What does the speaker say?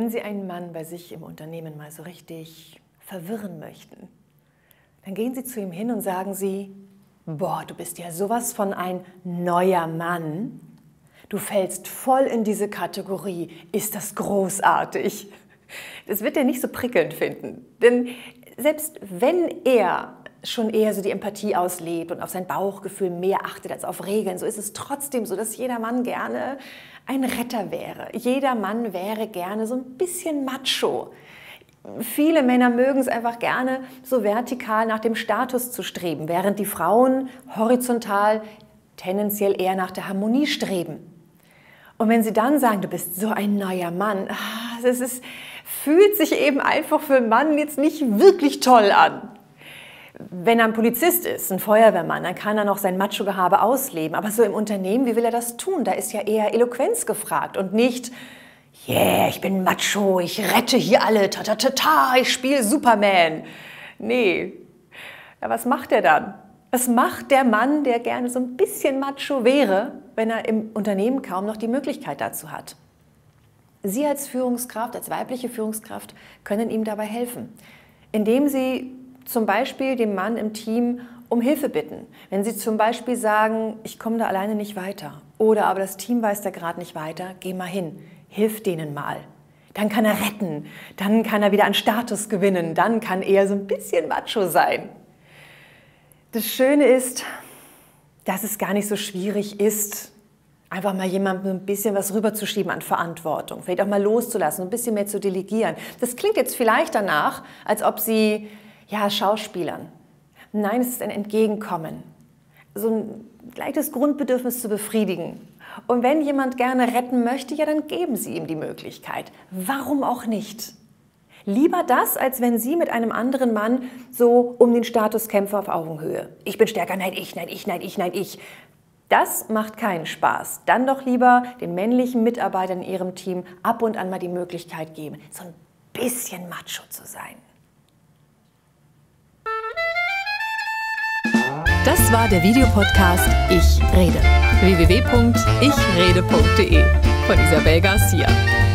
Wenn Sie einen Mann bei sich im Unternehmen mal so richtig verwirren möchten, dann gehen Sie zu ihm hin und sagen Sie: Boah, du bist ja sowas von ein neuer Mann. Du fällst voll in diese Kategorie. Ist das großartig? Das wird er nicht so prickelnd finden. Denn selbst wenn er schon eher so die Empathie auslebt und auf sein Bauchgefühl mehr achtet als auf Regeln, so ist es trotzdem so, dass jeder Mann gerne ein Retter wäre. Jeder Mann wäre gerne so ein bisschen macho. Viele Männer mögen es einfach gerne, so vertikal nach dem Status zu streben, während die Frauen horizontal tendenziell eher nach der Harmonie streben. Und wenn sie dann sagen, du bist so ein neuer Mann, fühlt sich eben einfach für einen Mann jetzt nicht wirklich toll an. Wenn er ein Polizist ist, ein Feuerwehrmann, dann kann er noch sein Macho-Gehabe ausleben. Aber so im Unternehmen, wie will er das tun? Da ist ja eher Eloquenz gefragt und nicht: Yeah, ich bin Macho, ich rette hier alle, ich spiele Superman. Nee, ja, was macht er dann? Was macht der Mann, der gerne so ein bisschen Macho wäre, wenn er im Unternehmen kaum noch die Möglichkeit dazu hat? Sie als Führungskraft, als weibliche Führungskraft, können ihm dabei helfen, indem Sie zum Beispiel dem Mann im Team um Hilfe bitten. Wenn Sie zum Beispiel sagen: Ich komme da alleine nicht weiter, oder aber das Team weiß da gerade nicht weiter, geh mal hin, hilf denen mal. Dann kann er retten, dann kann er wieder an Status gewinnen, dann kann er so ein bisschen macho sein. Das Schöne ist, dass es gar nicht so schwierig ist, einfach mal jemandem ein bisschen was rüberzuschieben an Verantwortung, vielleicht auch mal loszulassen, ein bisschen mehr zu delegieren. Das klingt jetzt vielleicht danach, als ob Sie schauspielern. Nein, es ist ein Entgegenkommen, so ein leichtes Grundbedürfnis zu befriedigen. Und wenn jemand gerne retten möchte, ja, dann geben Sie ihm die Möglichkeit. Warum auch nicht? Lieber das, als wenn Sie mit einem anderen Mann so um den Status kämpfen auf Augenhöhe. Ich bin stärker, nein, ich, nein, ich, nein, ich, nein, ich. Das macht keinen Spaß. Dann doch lieber den männlichen Mitarbeitern in Ihrem Team ab und an mal die Möglichkeit geben, so ein bisschen macho zu sein. Das war der Videopodcast Ich Rede. www.ichrede.de von Isabel Garcia.